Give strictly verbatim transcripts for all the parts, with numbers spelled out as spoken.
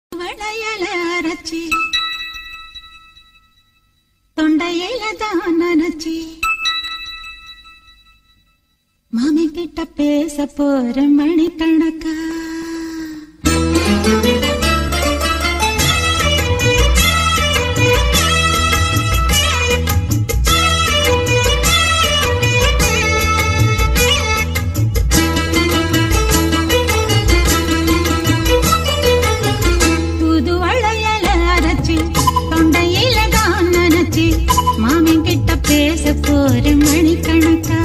வளையலரச்சி தொண்டையில தான் நனச்சி மாமி கிட்ட பேச போற மணிக்கணக்கா ஒரு மணிக்கணக்கா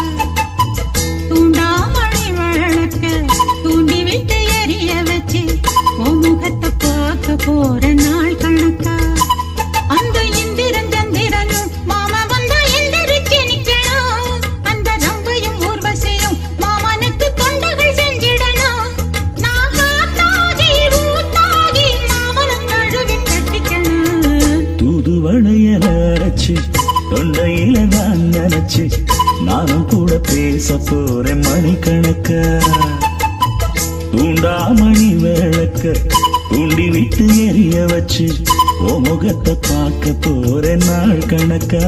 தூண்டாமணி வழக்க தூண்டி விட்டு எரிய வச்சு உன் முகத்தை பார்க்க போற நாள் கணக்கா அந்த இந்திரன் சந்திரனும் மாமா வந்தா எந்திரிச்சு நிக்கணும் அந்த ரம்பையும் ஊர்வசியும் மாமனுக்கு தொண்டுகள் செஞ்சிடணும் நான் காத்தாகி ஊத்தாகி மாமனை தழுவி கட்டிக்கணும் தூதுவளையல அரைச்சு தொண்டையில தான் நினைச்சு நானும் கூட பேச போறேன் மணிக்கணக்கா தூண்டாமணி விளக்க தூண்டி விட்டு எரிய வச்சு ஓ முகத்தை பார்க்க போறேன் நாள் கணக்கா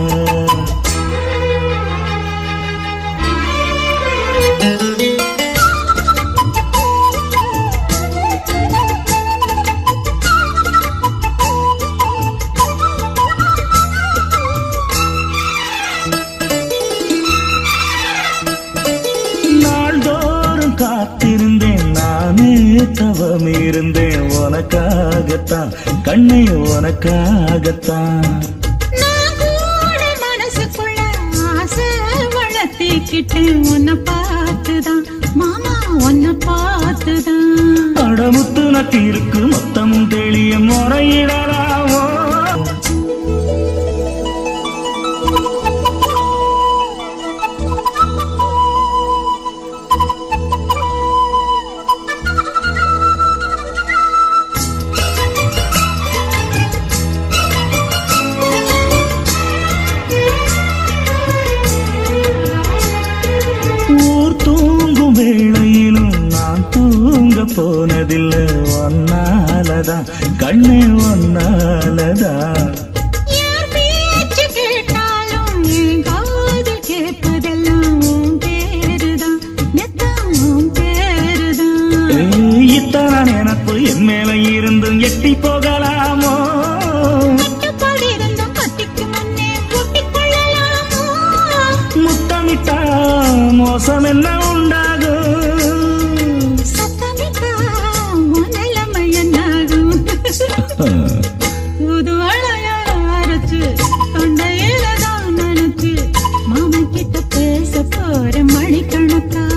காத்திருந்தேன் நானே தவம் இருந்தேன் உனக்காகத்தான் கண்ணே உனக்காகத்தான் மனசுக்குள்ள ஆசை வளர்த்திக்கிட்டேன் உன்னை பார்த்துதான் மாமா உன்னை பார்த்துதான் அடமுத்து நத்திருக்கு மொத்தமும் தெளிய முறையிடலாமோ வேளையிலும் நான் தூங்க போனதில்லை ஒன்னாலதான் கண்ணே ஒன்னாலதான் யார் பேச்சு கேட்டாலும் என் காது கேட்பதெல்லாம் உன் பேருதான் நெத்தம் உன் பேருதான் இத்தனை நினப்பு என் மேல இருந்தும் எட்டி போகலாமோ கட்டுப்பாடு இருந்தும் கட்டிக்கு முன்னே கூட்டிக் கொள்ளலாமோ முத்தமிட்டா மோசம் என்ன உண்டாகும் சத்தமிட்டா நிலைமை என்னாகும் புது வளையல் அரைச்சு தொண்டையில தான் நினைச்சு மாமன் கிட்ட பேச போற மணிக்கணக்கா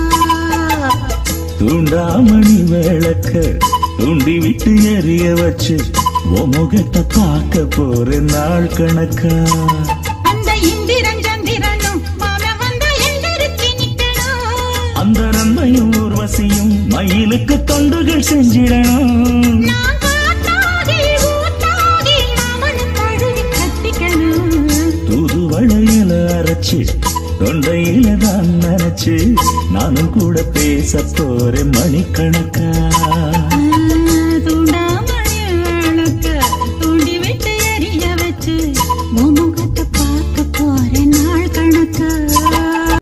தூண்டாமணி விளக்க தூண்டி விட்டு எரிய வச்சு ஓ முகத்தை பார்க்க போற நாள் கணக்கா அந்த இந்திரன் சந்திரனும் மாமன் வந்தா எந்திரிச்சு நிக்கணும் அந்த ரம்பையும் ஊர்வசியும் மயிலுக்கு தொண்டுகள் செஞ்சிடணும் நான் காத்தாகி ஊத்தாகி மாமனை தழுவி கட்டிக்கணும் தூதுவளையல அரைச்சு தொண்டையில தான் நினைச்சு நானும் கூட பேச போறேன் மணிக்கணக்கா